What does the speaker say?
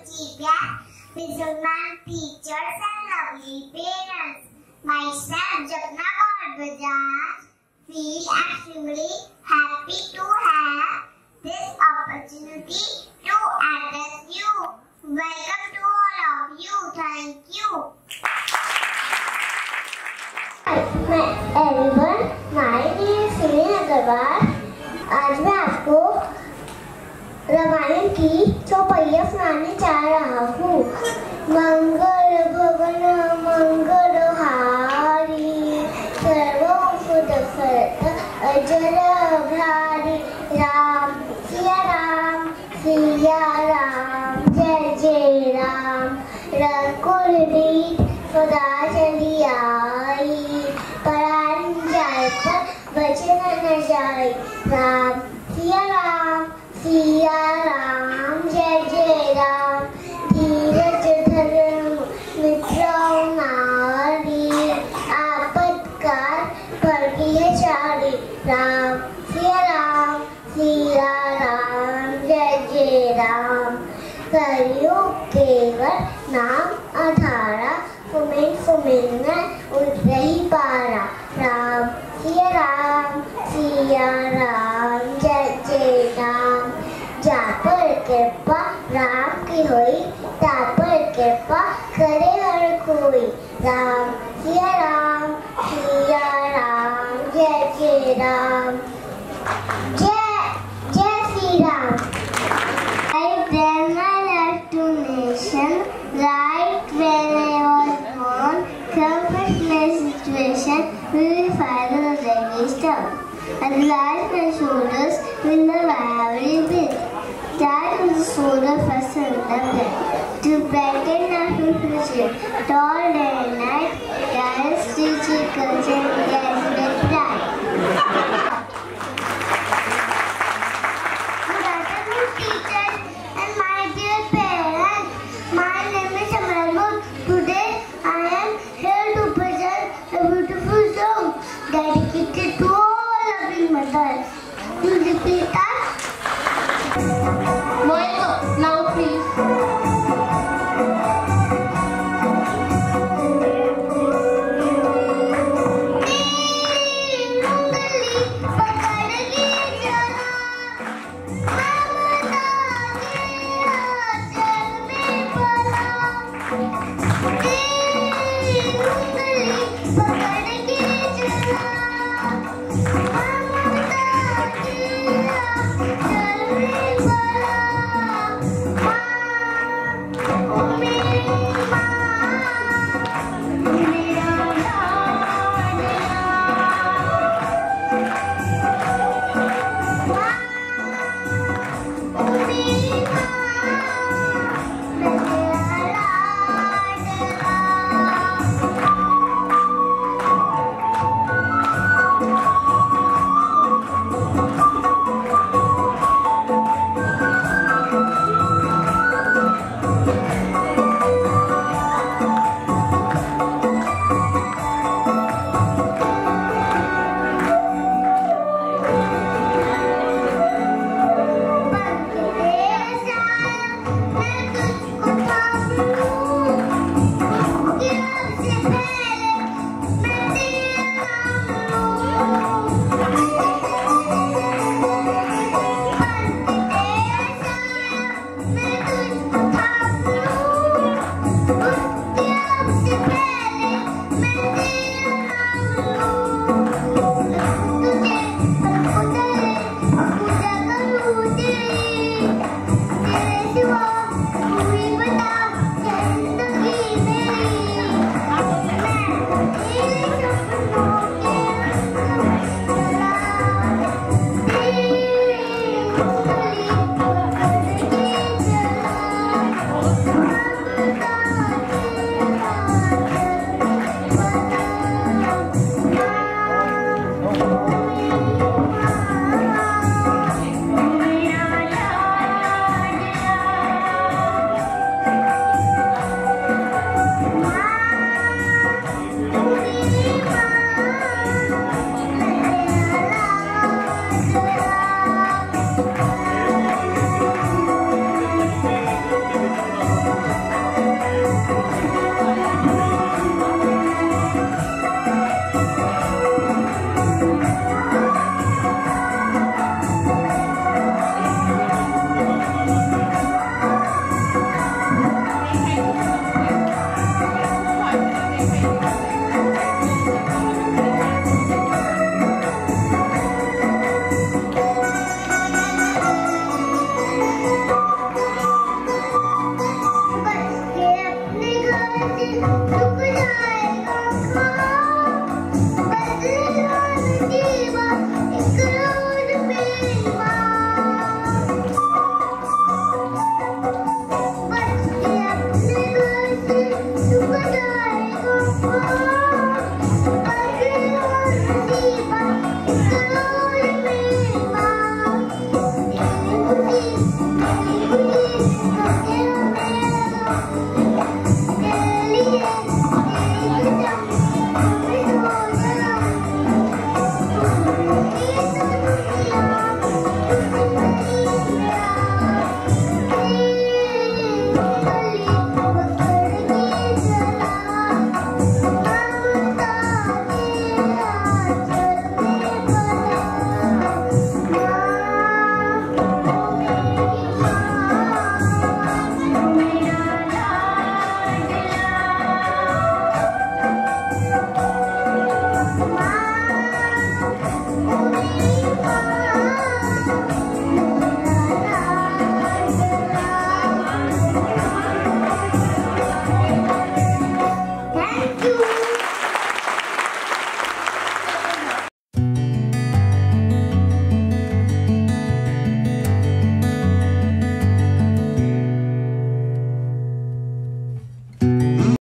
chief guests, businessmen, teachers and lovely parents. Myself, Japna Bajaj, feel extremely happy to have this opportunity to address you. Welcome to all of you. Thank you. Hi everyone, my name is Faridabad. आज मैं आपको रामायण की चौपाइयाँ सुनाने जा रहा हूँ। मंगल भवन मंगल हारी सर्वं सुख अजर भारी राम सिया राम जय जय राम रघुकुल सदा चली आई परान जाए पर वचन न जाए राम सिया राम जय जय राम धीरज धर्म मित्रौ नारी आपत्काल परकीय चारी राम सिया राम जय जय राम कलयुग केवल नाम आधारा फुमिन में उठ रही पारा राम सिया राम जय जय राम जा पर कृपा राम की हुई ता पर कृपा करे हर कोई राम सिया राम जय जय राम जय Shri Ram. I began my life to nation right when I was born. Comfort my situation will follow the register. And life my shoulders will the valley with. That was the shoulder first and the bed. To brighten our future, tall day and night, guys, teaching culture, guys, with pride. Good afternoon, teachers and my dear parents. My name is Amargut. Today I am here to present a beautiful song dedicated to all loving mothers. You repeat that?